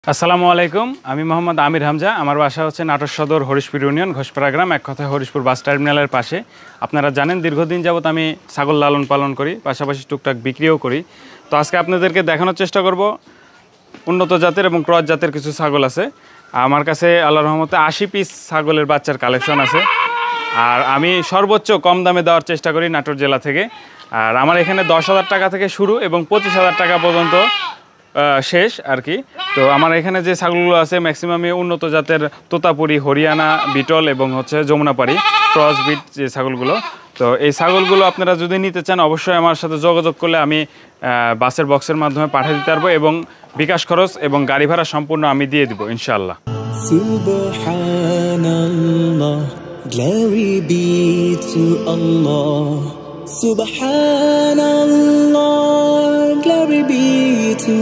আসসালামু আলাইকুম, আমি মোহাম্মদ আমির হামজা। আমার বাসা হচ্ছে নাটোর সদর হরিশপুর ইউনিয়ন ঘোষপাড়া গ্রাম, এক কথায় হরিশপুর বাস টার্মিনালের পাশে। আপনারা জানেন দীর্ঘদিন যাবত আমি ছাগল লালন পালন করি, পাশাপাশি টুকটাক বিক্রিও করি। তো আজকে আপনাদেরকে দেখানোর চেষ্টা করব উন্নত জাতের এবং ক্রস জাতের কিছু ছাগল আছে আমার কাছে। আল্লাহর রহমতে 80 পিস ছাগলের বাচ্চার কালেকশন আছে, আর আমি সর্বোচ্চ কম দামে দেওয়ার চেষ্টা করি নাটোর জেলা থেকে। আর আমার এখানে 10,000 টাকা থেকে শুরু এবং 25,000 টাকা পর্যন্ত শেষ আর কি। তো আমার এখানে যে ছাগলগুলো আছে ম্যাক্সিমামই উন্নত জাতের তোতাপুরি, হরিয়ানা, বিটল এবং হচ্ছে যমুনাপাড়ি ক্রস বিট যে ছাগলগুলো। তো এই ছাগলগুলো আপনারা যদি নিতে চান অবশ্যই আমার সাথে যোগাযোগ করলে আমি বাসের বক্সের মাধ্যমে পাঠিয়ে দিতে পারবো, এবং বিকাশ খরচ এবং গাড়ি ভাড়া সম্পূর্ণ আমি দিয়ে দিব ইনশাআল্লাহ। Subhanallah, glory be to Allah. Subhanallah, glory be to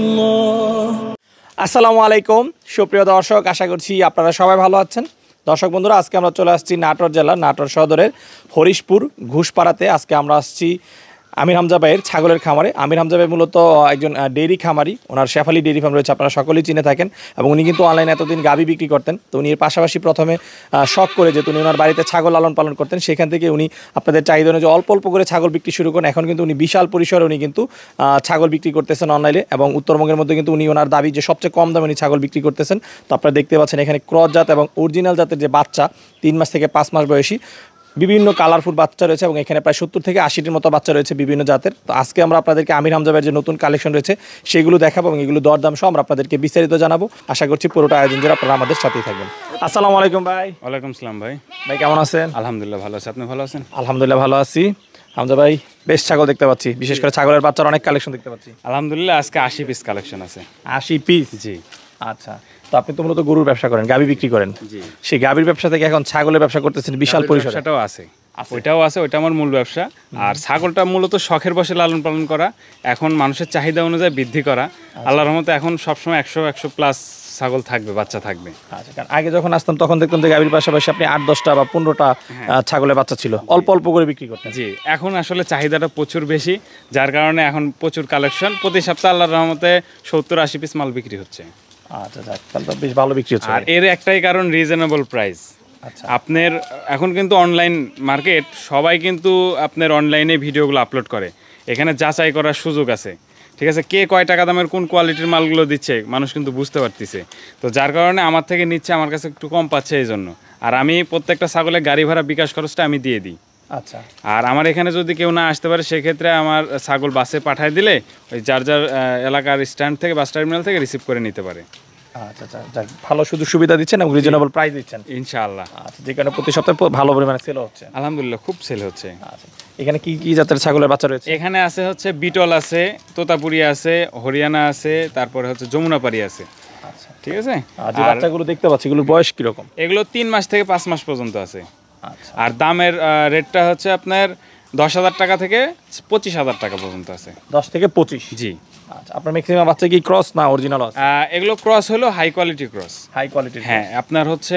Allah. আসসালামু আলাইকুম সুপ্রিয় দর্শক, আশা করছি আপনারা সবাই ভালো আছেন। দর্শক বন্ধুরা, আজকে আমরা চলে আসছি নাটোর জেলার নাটোর সদরের হরিশপুর ঘুষপাড়াতে। আজকে আমরা আসছি আমির হামজা ভাইয়ের ছাগলের খামারে। আমির হামজা ভাই মূলত একজন ডেইরি খামারি, ওনার শেফালি ডেইরি ফার্ম রয়েছে, আপনারা সকলেই চিনে থাকেন। এবং উনি কিন্তু অনলাইনে এতদিন গাভী বিক্রি করতেন। তো উনি এর পাশাপাশি প্রথমে শখ করে যে উনি ওনার বাড়িতে ছাগল লালন পালন করতেন, সেখান থেকে উনি আপনাদের চাহিদা অনুযায়ী অল্প অল্প করে ছাগল বিক্রি শুরু করেন। এখন কিন্তু উনি বিশাল পরিসরে উনি কিন্তু ছাগল বিক্রি করতেছেন অনলাইনে, এবং উত্তরবঙ্গের মধ্যে কিন্তু উনি ওনার দাবি যে সবচেয়ে কম দামে উনি ছাগল বিক্রি করতেছেন। তো আপনারা দেখতে পাচ্ছেন এখানে ক্রস জাত এবং অরিজিনাল জাতের যে বাচ্চা 3 মাস থেকে 5 মাস বয়সী বিভিন্ন কালারফুল বাচ্চা রয়েছে, এবং এখানে প্রায় 70 থেকে 80টির মতো বাচ্চা রয়েছে বিভিন্ন জাতের। তো আজকে আমরা আপনাদেরকে আমির হামজা ভাইয়ের যে নতুন কালেকশন রয়েছে সেগুলো দেখাবো, এবং এগুলো দরদাম সহ আমরা আপনাদেরকে বিস্তারিত জানাবো। আশা করছি পুরোটা আয়োজন জুড়ে আপনারা আমাদের সাথেই থাকবেন। আসসালামু আলাইকুম ভাই। ওয়ালাইকুম সালাম ভাই। ভাই কেমন আছেন? আলহামদুলিল্লাহ ভালো আছি, আপনি ভালো আছেন? আলহামদুলিল্লাহ ভালো আছি। হামজা ভাই বেশ ছাগল দেখতে পাচ্ছি, বিশেষ করে ছাগলের বাচ্চার অনেক কালেকশন দেখতে পাচ্ছি। আলহামদুলিল্লাহ আজকে 80 পিস কালেকশন আছে। 80 পিস? জি। আচ্ছা, তো আপনি তো মূলত গরুর ব্যবসা করেন, গাভী বিক্রি করেন। জি। সেই গাভীর ব্যবসা থেকে এখন ছাগলের ব্যবসা করতেছেন বিশাল পরিসরে। সেটাও আছে, ওইটাও আছে, ওইটা আমার মূল ব্যবসা। আর ছাগলটা মূলত শখের বসে লালন পালন করা, এখন মানুষের চাহিদা অনুযায়ী বৃদ্ধি করা। আল্লাহর রহমতে এখন সবসময় 100 প্লাস ছাগল থাকবে, বাচ্চা থাকবে। আচ্ছা, কারণ আগে যখন আসতাম তখন দেখতাম যে গাভীর পাশাপাশি আপনি 8-10টা বা 15টা ছাগলের বাচ্চা ছিল, অল্প অল্প করে বিক্রি করতেন। জি, এখন আসলে চাহিদাটা প্রচুর বেশি, যার কারণে এখন প্রচুর কালেকশন। প্রতি সপ্তাহে আল্লাহর রহমতে 70-80 পিস মাল বিক্রি হচ্ছে। আচ্ছা, তাহলে তো বেশ ভালো বিক্রি হচ্ছে। আর এর একটাই কারণ রিজনেবল প্রাইস। আচ্ছা, আপনার এখন কিন্তু অনলাইন মার্কেট, সবাই কিন্তু আপনার অনলাইনে ভিডিওগুলো আপলোড করে, এখানে যাচাই করার সুযোগ আছে। ঠিক আছে, কে কয় টাকা দামের কোন কোয়ালিটির মালগুলো দিচ্ছে মানুষ কিন্তু বুঝতে পারতেছে। তো যার কারণে আমার থেকে নিচ্ছে, আমার কাছে একটু কম পাচ্ছে এই জন্য। আর আমি প্রত্যেকটা ছাগলের গাড়ি ভাড়া বিকাশ খরচটা আমি দিয়ে দিই। আচ্ছা, আর আমার এখানে যদি কেউ না আসতে পারে সেক্ষেত্রে আমার ছাগল বাসে পাঠিয়ে দিলে ওই যার যার এলাকার স্ট্যান্ড থেকে, বাস টার্মিনাল থেকে রিসিভ করে নিতে পারে। আচ্ছা আচ্ছা, ভালো সুযোগ সুবিধা দিচ্ছেন এবং রিজনেবল প্রাইস দিচ্ছেন ইনশাআল্লাহ। আচ্ছা, যে কারণে প্রতি সপ্তাহে ভালো পরিমাণে সেল হচ্ছে। আলহামদুলিল্লাহ খুব সেল হচ্ছে। আচ্ছা, এখানে কি কি জাতের ছাগলের বাচ্চা রয়েছে? এখানে আছে হচ্ছে বিটল আছে, তোতাপুরি আছে, হরিয়ানা আছে, তারপরে হচ্ছে যমুনাপাড়ি আছে। আচ্ছা, ঠিক আছে। আর যে বাচ্চাগুলো দেখতে পাচ্ছি এগুলোর বয়স কিরকম? এগুলো 3 মাস থেকে 5 মাস পর্যন্ত আছে। আচ্ছা, আর দামের রেটটা হচ্ছে আপনার 10,000 টাকা থেকে 25,000 টাকা পর্যন্ত আছে। 10 থেকে 25? জি। আচ্ছা, আপনার ম্যাক্সিমাম বাচ্চা কি ক্রস না অরিজিনাল আছে? এগুলো ক্রস হলো হাই কোয়ালিটি ক্রস। হাই কোয়ালিটির? হ্যাঁ, আপনার হচ্ছে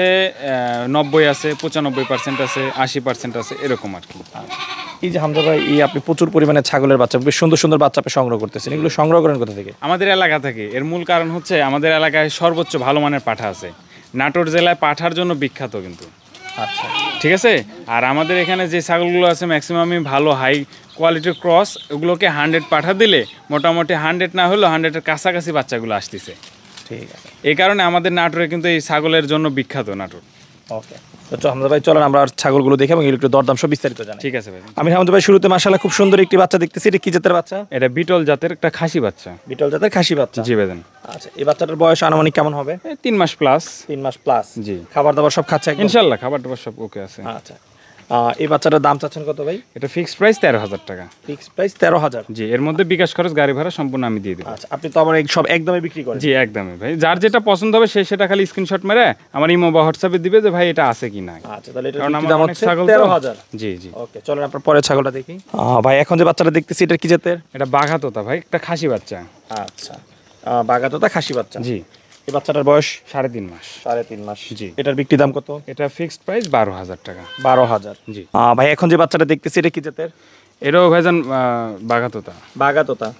90 আছে, 95% আছে, 80% আছে, এরকম আর কি। এই যে হামজা ভাই, এই আপনি প্রচুর পরিমাণে ছাগলের বাচ্চা, বেশ সুন্দর সুন্দর বাচ্চা আপনি সংগ্রহ করতেছেন, এগুলো সংগ্রহ করেন কোথা থেকে? আমাদের এলাকা থেকে। এর মূল কারণ হচ্ছে আমাদের এলাকায় সর্বোচ্চ ভালো মানের পাঠা আছে। নাটোর জেলায় পাঠার জন্য বিখ্যাত কিন্তু। আচ্ছা, ঠিক আছে। আর আমাদের এখানে যে ছাগলগুলো আছে ম্যাক্সিমামই ভালো হাই কোয়ালিটির ক্রস, ওগুলোকে 100 পাঠা দিলে মোটামুটি 100 না হলেও 100-এর কাছাকাছি বাচ্চাগুলো আসতেছে। ঠিক আছে। এই কারণে আমাদের নাটোরে কিন্তু এই ছাগলের জন্য বিখ্যাত নাটোর। ওকে, তো হামজা ভাই চলেন আমরা ছাগলগুলো দেখে এবং একটু দরদাম সব বিস্তারিত জানি। ঠিক আছে ভাই। আমি হামজা ভাই শুরুতে মাশাআল্লাহ খুব সুন্দর একটি বাচ্চা দেখতেছি, এটা কি জাতের বাচ্চা? এটা বিটল জাতের একটা খাসি বাচ্চা। বিটল জাতের খাসি বাচ্চা? জি ভাইজান। আচ্ছা, এই বাচ্চাটার বয়স আনুমানিক কেমন হবে? 3 মাস প্লাস। 3 মাস প্লাস? জি। খাবার দাবার সব খাচ্ছে ইনশাআল্লাহ, খাবার দাবার সব ওকে আছে। আচ্ছা, এই বাচ্চাটার দাম চাচ্ছেন কত ভাই? এটা ফিক্সড প্রাইস 13,000 টাকা। Fixed price 13,000? জি, এর মধ্যে বিকাশ খরচ গাড়ি ভাড়া সম্পূর্ণ আমি দিয়ে দেব। আচ্ছা, আপনি তো আমার সব একদমই বিক্রি করেন? জি, একদমই ভাই। যার যেটা পছন্দ হবে সে সেটা খালি স্ক্রিনশট মেরে আমার ইমো বা হোয়াটসঅ্যাপে দিবে যে ভাই এটা আছে কি না। আচ্ছা, তাহলে এটা কারণ কি আমার দাম অনেক হচ্ছে? ছাগল 13,000? জি জি। ওকে, চলেন আপনার পরের ছাগলটা দেখি। ভাই এখন যে বাচ্চাটা দেখতেছি এটা কি জাতের? এটা বাঘাতোতা ভাই, একটা খাসি বাচ্চা। আচ্ছা, বাঘাতোতা খাসি বাচ্চা? জি। এই বাচ্চাটার বয়স? 3.5 মাস। 3.5 মাস? জি। এটার বিক্রি দাম কত? এটা ফিক্সড প্রাইস 12,000 টাকা। 12,000? জি। ভাই এখন যে বাচ্চাটা দেখতেছি এটা কি জাতের? এটাও ভাইজান বাঘাতোতা। বাঘাতোতা? জি।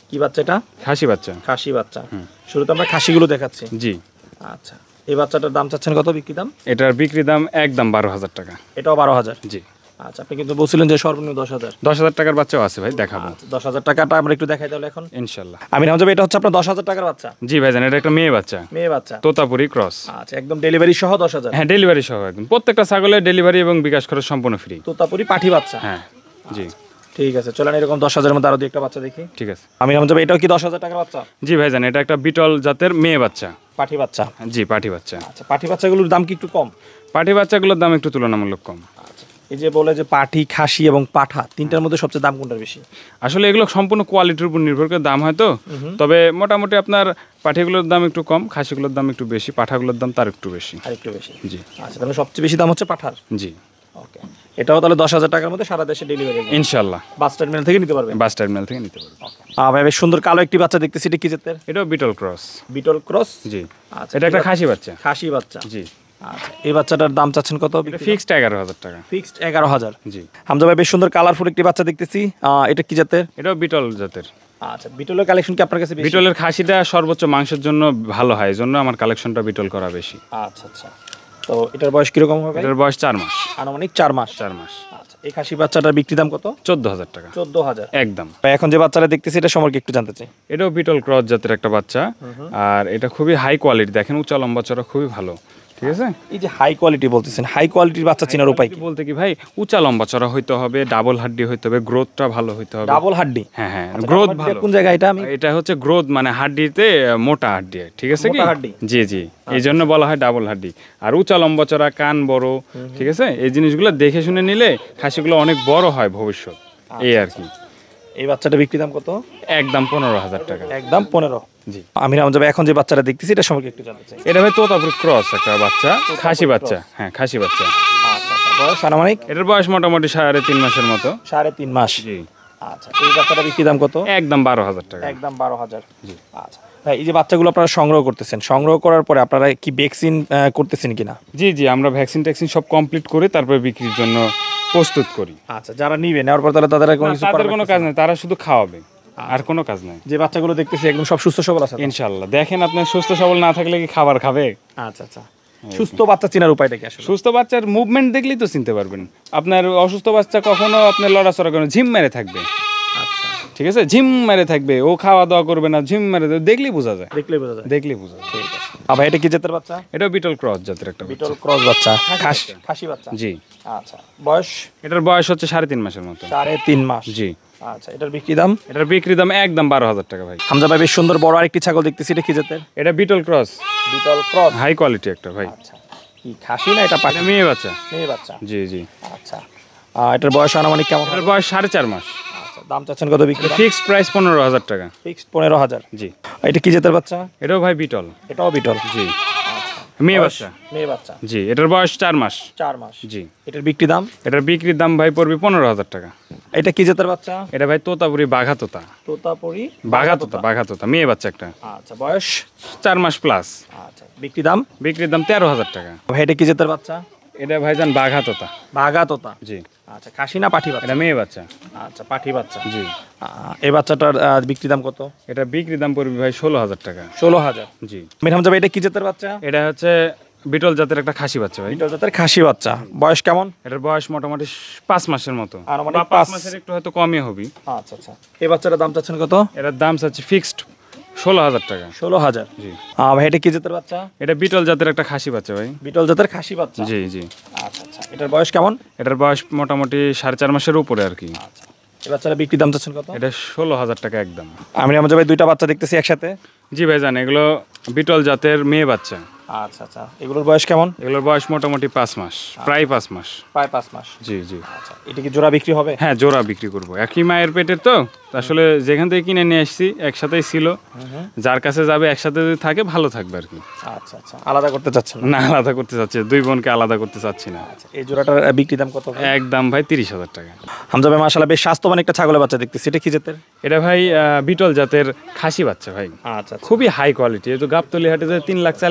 কি বাচ্চা এটা? খাসি বাচ্চা। খাসি বাচ্চা। শুরুতে আমরা খাসিগুলো দেখাচ্ছি। জি। আচ্ছা, এই বাচ্চাটার দাম চাচ্ছেন কত বিক্রি দাম? এটার বিক্রি দাম একদম 12,000 টাকা। এটাও 12,000? জি। আচ্ছা, আপনি কিন্তু বলছিলেন যে সর্বনিম্ন 10,000। 10,000 টাকার বাচ্চাও আছে ভাই, দেখাবো। 10,000 টাকাটা আমরা একটু দেখাই তাহলে এখন ইনশাআল্লাহ। আমির হামজা ভাই, এটা হচ্ছে আপনার 10,000 টাকার বাচ্চা? জি ভাইজান, এটা একটা মেয়ে বাচ্চা। মেয়ে বাচ্চা, তোতাপুরি ক্রস। আচ্ছা, একদম ডেলিভারি সহ 10,000? হ্যাঁ, ডেলিভারি সহ একদম। প্রত্যেকটা ছাগলের ডেলিভারি এবং বিকাশ খরচ সম্পূর্ণ ফ্রি। তোতাপুরি পাঠি বাচ্চা? হ্যাঁ। জি। ঠিক আছে, চলেন এরকম 10,000 এর মধ্যে আরো দুই একটা বাচ্চা দেখি। ঠিক আছে। আমির হামজা ভাই, এটাও কি 10,000 টাকার বাচ্চা? জি ভাইজান, এটা একটা বিটল জাতের মেয়ে বাচ্চা। পাঠি বাচ্চা? জি, পাঠি বাচ্চা। আচ্ছা, পাঠি বাচ্চাগুলোর দাম কি একটু কম? পাঠি বাচ্চাগুলোর দাম একটু তুলনামূলক কম। আচ্ছা, এই যে বলে যে পাঠি, খাসি এবং পাঠা, তিনটার মধ্যে সবচেয়ে দাম কোনটার বেশি? আসলে এগুলো সম্পূর্ণ কোয়ালিটির উপর নির্ভর করে দাম হয় তো। তবে মোটামুটি আপনার পাঠিগুলোর দাম একটু কম, খাসিগুলোর দাম একটু বেশি, পাঠাগুলোর দাম তার একটু বেশি। আর একটু বেশি? জি। আচ্ছা, তাহলে সবচেয়ে বেশি দাম হচ্ছে পাঠার? জি। ওকে, এটাও তাহলে 10,000 টাকার মধ্যে সারা দেশে ডেলিভারি? ইনশাআল্লাহ। বাস টার্মিনাল থেকে নিতে পারবেন? বাস টার্মিনাল থেকে নিতে পারবেন। ভাই, বেশ সুন্দর কালো একটি বাচ্চা দেখতেছি, এটা কি জাতের? এটাও বিটল ক্রস। বিটল ক্রস? জি। আচ্ছা, এটা একটা খাসি বাচ্চা। খাসি বাচ্চা? জি। আচ্ছা, এই বাচ্চাটার দাম চাচ্ছেন কত? ফিক্সড 11,000 টাকা। ফিক্সড 11,000? জি। হামজা ভাই, বেশ সুন্দর কালারফুল একটি বাচ্চা দেখতেছি, এটা কি জাতের? এটাও বিটল জাতের। আচ্ছা, বিটলের কালেকশন কি আপনার কাছে বেশি? বিটলের খাসিটা সর্বোচ্চ মাংসের জন্য ভালো হয়, এজন্য আমার কালেকশনটা বিটল করা বেশি। আচ্ছা আচ্ছা, তো এটার বয়স কিরকম হবে? এটার বয়স 4 মাস। আনুমানিক 4 মাস? 4 মাস। আচ্ছা, এই খাসি বাচ্চাটার বিক্রি দাম কত? 14,000 টাকা। 14,000 একদম। ভাই, এখন যে বাচ্চাটা দেখতেছি এটা সম্পর্কে একটু জানতে চাই। এটাও বিটল ক্রস জাতের একটা বাচ্চা, আর এটা খুবই হাই কোয়ালিটি, দেখেন উচ্চ লম্বা চড়া খুবই ভালো। ঠিক আছে। এই যে হাই কোয়ালিটি বলতেছেন, হাই কোয়ালিটির বাচ্চা চেনার উপায় কি? বলতে কি ভাই, উঁচা লম্বা চড়া হইতে হবে, ডাবল হাড্ডি হইতে হবে, গ্রোথটা ভালো হইতে হবে। ডাবল হাড্ডি? হ্যাঁ হ্যাঁ, আচ্ছা, গ্রোথ double ভালো। কোন জায়গায় এটা? আমি এটা হচ্ছে গ্রোথ মানে হাড্ডিতে মোটা হাড্ডি, ঠিক আছে কি? মোটা হাড্ডি? জি জি, এই জন্য বলা হয় ডাবল হাড্ডি। আর উঁচা লম্বা চড়া, কান বড়, ঠিক আছে, এই জিনিসগুলো দেখে শুনে নিলে খাসিগুলো অনেক বড় হয় ভবিষ্যৎ, এই আর কি। এই বাচ্চাটা বিক্রি দাম কত? একদম 15,000 টাকা। একদম 15? জি। আমির হামজা ভাই, এখন যে বাচ্চাটা দেখতেছি এটা সম্পর্কে একটু জানতে চাই। এটা ভাই তোতাপুরি ক্রস একটা বাচ্চা, খাসি বাচ্চা। হ্যাঁ, খাসি বাচ্চা। আচ্ছা আচ্ছা, বয়স আনুমানিক? এটার বয়স মোটামুটি 3.5 মাসের মতো। 3.5 মাস? জি। আচ্ছা, এই বাচ্চাটা বিক্রি দাম কত? একদম 12,000 টাকা। একদম 12,000? জি। আচ্ছা ভাই, এই যে বাচ্চাগুলো আপনারা সংগ্রহ করতেছেন, সংগ্রহ করার পরে আপনারা কি ভ্যাকসিন করতেছেন কিনা? জি জি, আমরা ভ্যাকসিন ট্যাকসিন সব কমপ্লিট করে তারপরে বিক্রির জন্য প্রস্তুত করি। আচ্ছা, যারা নিবে নেওয়ার পর তাহলে তাদের কোনো কিছু তাদের কোনো কাজ নেই, তারা শুধু খাওয়াবে, আর কোনো কাজ নাই। যে বাচ্চাগুলো দেখতেছি একদম সব সুস্থ সবল আছে? ইনশাআল্লাহ। দেখেন, আপনার সুস্থ সবল না থাকলে কি খাবার খাবে? আচ্ছা আচ্ছা, সুস্থ বাচ্চা চেনার উপায়টা কি আসলে? সুস্থ বাচ্চার মুভমেন্ট দেখলেই তো চিনতে পারবেন। আপনার অসুস্থ বাচ্চা কখনো আপনার লড়াচড়া করে ঝিম মেরে থাকবে, আচ্ছা, ঠিক আছে, ঝিম মেরে থাকবে, ও খাওয়া দাওয়া করবে না, ঝিম মেরে থাকবে, দেখলেই বোঝা যায়। দেখলেই বোঝা যায়? দেখলেই বোঝা যায়। ঠিক আছে। আর ভাই, এটা কি জাতের বাচ্চা? এটাও বিটল ক্রস জাতের একটা বিটল বাচ্চা। ক্রস বাচ্চা? খাসি। খাসি বাচ্চা? জি। আচ্ছা, বয়স? এটার বয়স হচ্ছে 3.5 মাসের মতো। 3.5 মাস? জি। আচ্ছা, এটার বিক্রি দাম? এটার বিক্রি দাম একদম 12,000 টাকা ভাই। হামজা ভাই, বেশ সুন্দর বড় আরেকটি ছাগল দেখতেছি, এটা কি জাতের? এটা Beetal cross. Beetal cross? High quality একটা ভাই। আচ্ছা, কি খাসি না এটা পাঠি? এটা মেয়ে বাচ্চা। মেয়ে বাচ্চা? জি জি। আচ্ছা, এটার বয়স আনুমানিক কেমন? এটার বয়স 4.5 মাস। আচ্ছা, দাম চাচ্ছেন কত বিক্রি? ফিক্সড প্রাইস 15,000 টাকা। ফিক্সড 15,000? জি। এটা কি জাতের বাচ্চা? এটাও ভাই বিটল। এটাও বিটল? জি। আচ্ছা, মেয়ে বয়স? বাচ্চা। মেয়ে বাচ্চা? জি, এটার বয়স 4 মাস। 4 মাস? জি। এটার বিক্রি দাম? এটার বিক্রির দাম ভাই পড়বে 15,000 টাকা। এটা কি জাতের বাচ্চা? এটা ভাই তোতাপুরি বাঘা তোতা। তোতাপুরি বাঘা তোতা মেয়ে বাচ্চা একটা। আচ্ছা, বয়স? 4 মাস প্লাস। আচ্ছা, বিক্রি দাম? বিক্রির দাম 13,000 টাকা। ভাই, এটা কি জাতের বাচ্চা? এটা ভাইজান বাঘা তোতা। বাঘা তোতা? জি। আচ্ছা, খাসি না পাঠি বাচ্চা? এটা মেয়ে বাচ্চা। আচ্ছা, পাঠি বাচ্চা? জি। এই বাচ্চাটার বিক্রি দাম কত? এটা বিক্রির দাম পড়বে ভাই 16,000 টাকা। 16,000? জি। আমির হামজা ভাই, এটা কি জাতের বাচ্চা? এটা হচ্ছে বিটল জাতের একটা খাসি বাচ্চা ভাই। বিটল জাতের খাসি বাচ্চা? বয়স কেমন? এটার বয়স মোটামুটি 5 মাসের মতো। আনুমানিক বা 5 মাসের একটু হয়তো কমই হবে। আচ্ছা আচ্ছা, এই বাচ্চাটার দাম চাচ্ছেন কত? এটার দাম চাচ্ছে ফিক্সড 16,000 টাকা। 16,000? জি। ভাই, এটা কি জাতের বাচ্চা? এটা বিটল জাতের একটা খাসি বাচ্চা ভাই। বিটল জাতের খাসি বাচ্চা? জি জি। আচ্ছা আচ্ছা, এটার বয়স কেমন? এটার বয়স মোটামুটি 4.5 মাসের উপরে আর কি। আচ্ছা, এই বাচ্চাটা বিক্রি দাম চাচ্ছেন কত? এটা 16,000 টাকা একদম। আমির হামজা ভাই, দুইটা বাচ্চা দেখতেছি একসাথে? জি ভাইজান, এগুলো বিটল জাতের মেয়ে বাচ্চা। আচ্ছা আচ্ছা, এগুলোর বয়স কেমন? এগুলোর বয়স মোটামুটি 5 মাস, প্রায় 5 মাস। প্রায় 5 মাস? জি জি। আচ্ছা, এটা কি জোড়া বিক্রি হবে? হ্যাঁ, জোড়া বিক্রি করব। একই মায়ের পেটের তো, আসলে যেখান থেকে কিনে নিয়ে আসছি একসাথেই ছিল, যার কাছে যাবে একসাথে যদি থাকে ভালো থাকবে আর কি। আচ্ছা আচ্ছা, আলাদা করতে চাচ্ছেন না, আলাদা করতে চাচ্ছি, দুই বোনকে আলাদা করতে চাচ্ছি না। আচ্ছা, এই জোড়াটার বিক্রি দাম কত? একদম ভাই 30,000 টাকা। হামজা ভাই, মাশাআল্লাহ বেশ স্বাস্থ্যবান একটা ছাগলের বাচ্চা দেখতেছি, এটা কি জাতের? এটা ভাই বিটল জাতের খাসি বাচ্চা ভাই। আচ্ছা, খুবই হাই কোয়ালিটি। এই তো গাবতলি হাটে যে 3 লাখ 4 লাখ টাকা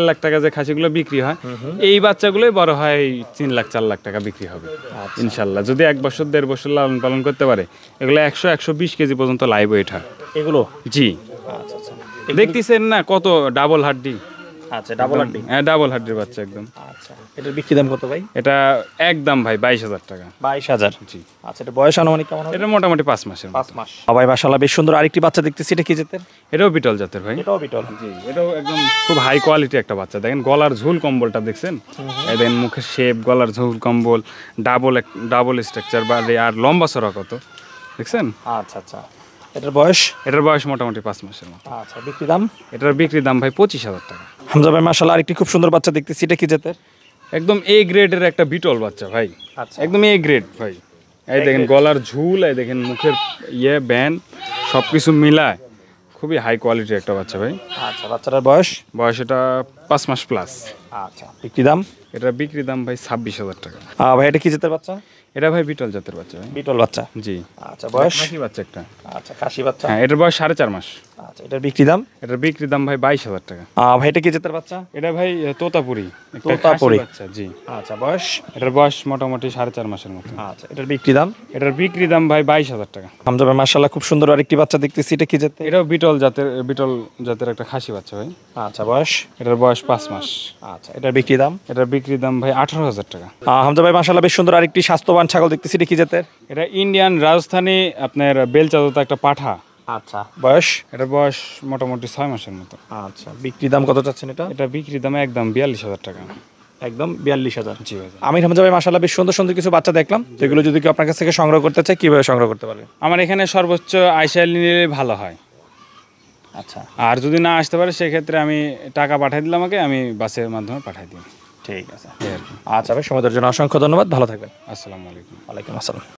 যে খাসিগুলো বিক্রি হয় এই বাচ্চাগুলোই বড় হয় 3 লাখ 4 লাখ টাকা বিক্রি হবে ইনশাল্লাহ। যদি 1 বছর 1.5 বছর লালন পালন করতে পারে এগুলো 100-120 কেজি পর্যন্ত লাইভ ওয়েট হয় এগুলো। জি, আচ্ছা আচ্ছা, দেখতেছেন না কত ডাবল হাড্ডি। আচ্ছা, ডাবল হাড্ডি। হ্যাঁ, ডাবল হাড্ডির বাচ্চা একদম। আচ্ছা, এটার বিক্রি দাম কত ভাই? এটা একদম ভাই 22,000 টাকা। 22,000। জি। আচ্ছা, এটা বয়স আনুমানিক কেমন হবে? এটা মোটামুটি 5 মাসের। 5 মাস। ভাই মাশাআল্লাহ বেশ সুন্দর আরেকটি বাচ্চা দেখতেছি, এটা কি জাতের? এটাও বিটল জাতের ভাই। এটাও বিটল। জি, এটাও একদম খুব হাই কোয়ালিটি একটা বাচ্চা। দেখেন গলার ঝুল কম্বলটা দেখছেন, এই দেখেন মুখের শেপ, গলার ঝুল কম্বল, ডাবল স্ট্রাকচার বাড়ি আর লম্বা চড়া কত দেখছেন। আচ্ছা আচ্ছা, এটার বয়স? এটার বয়স মোটামুটি 5 মাসের মতো। আচ্ছা, বিক্রি দাম? এটার বিক্রি দাম ভাই 25,000 টাকা। হামজা ভাই মাশাআল্লাহ আরেকটি খুব সুন্দর বাচ্চা দেখতেছি, এটা কি জাতের? একদম এ গ্রেডের একটা বিটল বাচ্চা ভাই। আচ্ছা, একদম এ গ্রেড ভাই। এই দেখেন গলার ঝুল, এই দেখেন মুখের ব্যান, সব কিছু মিলায় খুবই হাই কোয়ালিটির একটা বাচ্চা ভাই। আচ্ছা, বাচ্চাটার বয়স? বয়স এটা 5 মাস প্লাস। আচ্ছা, বিক্রি দাম? এটার বিক্রি দাম ভাই 26,000 টাকা। ভাই এটা কি জাতের বাচ্চা? এটা ভাই বিটল জাতের বাচ্চা ভাই। বিটল বাচ্চা। জি। আচ্ছা, বয়স? খাসি বাচ্চা একটা। আচ্ছা, খাসি বাচ্চা। হ্যাঁ, এটার বয়স 4.5 মাস। আচ্ছা, এটার বিক্রি দাম? এটার বিক্রি দাম ভাই 22,000 টাকা। ভাই এটা কি জাতের বাচ্চা? এটা ভাই তোতাপুরি, একটা তোতাপুরি খাসি বাচ্চা। জি। আচ্ছা, বয়স? এটার বয়স মোটামুটি 4.5 মাসের মতো। আচ্ছা, এটার বিক্রি দাম? এটার বিক্রি দাম ভাই 22,000 টাকা। হামজা ভাই মাশাআল্লাহ খুব সুন্দর আরেকটি বাচ্চা দেখতেছি, এটা কি জাতের? এটাও বিটল জাতের একটা খাসি বাচ্চা ভাই। আচ্ছা, বয়স? এটার বয়স 5 মাস। আচ্ছা, এটার বিক্রি দাম? এটার বিক্রি দাম ভাই 18,000 টাকা। হামজা ভাই মাশাআল্লাহ বেশ সুন্দর আরেকটি স্বাস্থ্যবান ছাগল দেখতেছি, এটা কি জাতের? এটা ইন্ডিয়ান রাজস্থানী আপনার বেলচাদত একটা পাঠা। আচ্ছা, বয়স? এটার বয়স মোটামুটি 6 মাসের মতো। আচ্ছা, বিক্রি দাম কত চাচ্ছেন এটা? এটা বিক্রি দাম একদম 42,000 টাকা। একদম 42,000। জি ভাই। আমির হামজা ভাই মাশাআল্লাহ বেশ সুন্দর সুন্দর কিছু বাচ্চা দেখলাম, যেগুলো যদি কেউ আপনার কাছ থেকে সংগ্রহ করতে চায় কিভাবে সংগ্রহ করতে পারবে? আমার এখানে সর্বোচ্চ আইসাইল নিলে ভালো হয়। আচ্ছা, আর যদি না আসতে পারে সেক্ষেত্রে আমি টাকা পাঠিয়ে দিলাম, আমাকে আমি বাসের মাধ্যমে পাঠিয়ে দিই। ঠিক আছে। এই আর কি। আচ্ছা ভাই, সময় দেওয়ার জন্য অসংখ্য ধন্যবাদ, ভালো থাকবেন। আসসালামু আলাইকুম। ওয়ালাইকুম আসসালাম।